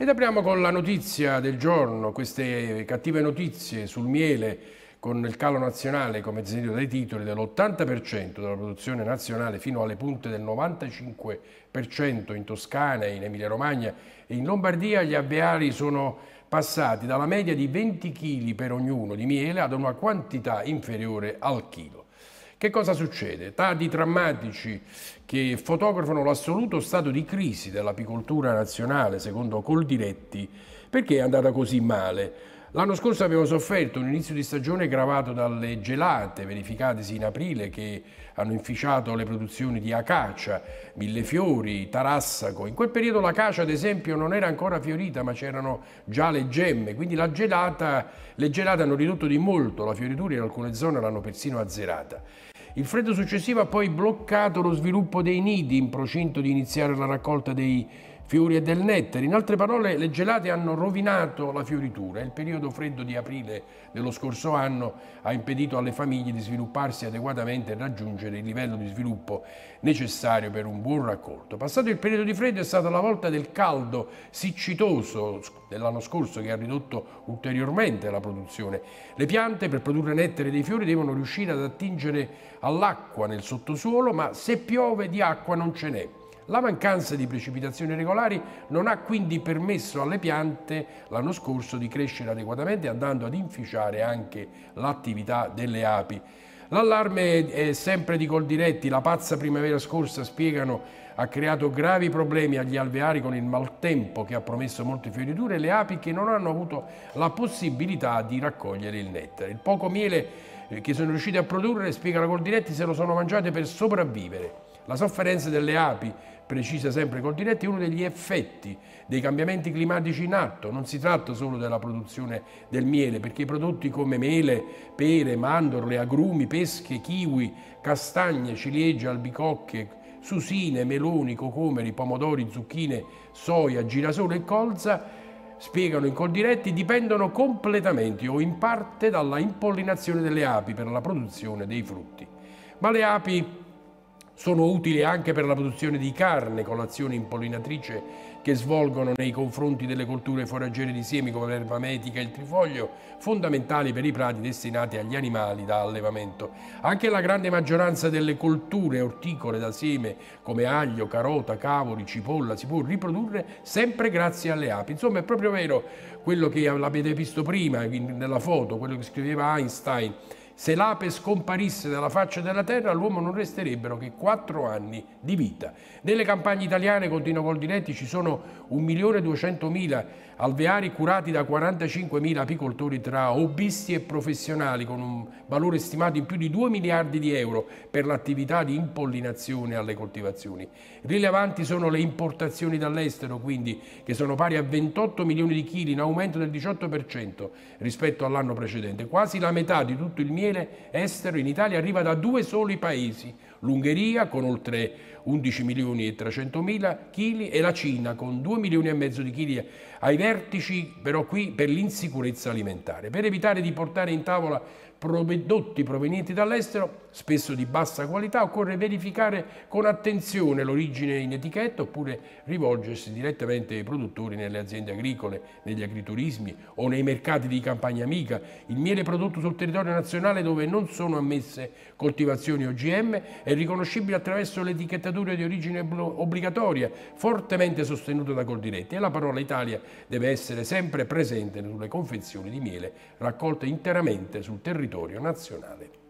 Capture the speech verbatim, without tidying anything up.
Ed apriamo con la notizia del giorno, queste cattive notizie sul miele con il calo nazionale, come sentito dai titoli, dell'ottanta per cento della produzione nazionale fino alle punte del novantacinque per cento in Toscana, in Emilia-Romagna e in Lombardia. Gli alveari sono passati dalla media di venti chili per ognuno di miele ad una quantità inferiore al chilo. Che cosa succede? Dati drammatici che fotografano l'assoluto stato di crisi dell'apicoltura nazionale, secondo Coldiretti. Perché è andata così male? L'anno scorso abbiamo sofferto un inizio di stagione gravato dalle gelate verificatesi in aprile che hanno inficiato le produzioni di acacia, millefiori, tarassaco. In quel periodo l'acacia, ad esempio, non era ancora fiorita, ma c'erano già le gemme, quindi la gelata, le gelate hanno ridotto di molto la fioritura e in alcune zone l'hanno persino azzerata. Il freddo successivo ha poi bloccato lo sviluppo dei nidi in procinto di iniziare la raccolta dei fiori e del nettare. In altre parole, le gelate hanno rovinato la fioritura. Il periodo freddo di aprile dello scorso anno ha impedito alle famiglie di svilupparsi adeguatamente e raggiungere il livello di sviluppo necessario per un buon raccolto. Passato il periodo di freddo è stata la volta del caldo siccitoso dell'anno scorso che ha ridotto ulteriormente la produzione. Le piante per produrre nettare dei fiori devono riuscire ad attingere all'acqua nel sottosuolo, ma se piove di acqua non ce n'è. La mancanza di precipitazioni regolari non ha quindi permesso alle piante l'anno scorso di crescere adeguatamente, andando ad inficiare anche l'attività delle api. L'allarme è sempre di Coldiretti. La pazza primavera scorsa, spiegano, ha creato gravi problemi agli alveari con il maltempo che ha promesso molte fioriture e le api che non hanno avuto la possibilità di raccogliere il nettare. Il poco miele che sono riusciti a produrre, spiega la Coldiretti, se lo sono mangiate per sopravvivere. La sofferenza delle api, precisa sempre Coldiretti, è uno degli effetti dei cambiamenti climatici in atto. Non si tratta solo della produzione del miele, perché i prodotti come mele, pere, mandorle, agrumi, pesche, kiwi, castagne, ciliegie, albicocche, susine, meloni, cocomeri, pomodori, zucchine, soia, girasole e colza, spiegano in Coldiretti, dipendono completamente o in parte dalla impollinazione delle api per la produzione dei frutti. Ma le api sono utili anche per la produzione di carne, con l'azione impollinatrice che svolgono nei confronti delle colture foraggere di semi come l'erba metica e il trifoglio, fondamentali per i prati destinati agli animali da allevamento. Anche la grande maggioranza delle colture orticole da seme, come aglio, carota, cavoli, cipolla, si può riprodurre sempre grazie alle api. Insomma, è proprio vero quello che l'avete visto prima nella foto, quello che scriveva Einstein. Se l'ape scomparisse dalla faccia della terra, all'uomo non resterebbero che quattro anni di vita. Nelle campagne italiane, continua Coldiretti, ci sono un milione duecentomila alveari curati da quarantacinquemila apicoltori tra hobbisti e professionali, con un valore stimato in più di due miliardi di euro per l'attività di impollinazione alle coltivazioni. Rilevanti sono le importazioni dall'estero, quindi, che sono pari a ventotto milioni di chili, in aumento del diciotto per cento rispetto all'anno precedente. Quasi la metà di tutto il miele estero in Italia arriva da due soli paesi: l'Ungheria con oltre undici milioni e trecentomila chili e la Cina con due milioni e mezzo di chili, ai vertici però qui per l'insicurezza alimentare. Per evitare di portare in tavola prodotti provenienti dall'estero, spesso di bassa qualità, occorre verificare con attenzione l'origine in etichetta oppure rivolgersi direttamente ai produttori nelle aziende agricole, negli agriturismi o nei mercati di campagna amica. Il miele prodotto sul territorio nazionale, dove non sono ammesse coltivazioni O G M, è riconoscibile attraverso l'etichettatura di origine obbligatoria, fortemente sostenuta da Coldiretti, e la parola Italia deve essere sempre presente sulle confezioni di miele raccolte interamente sul territorio nazionale.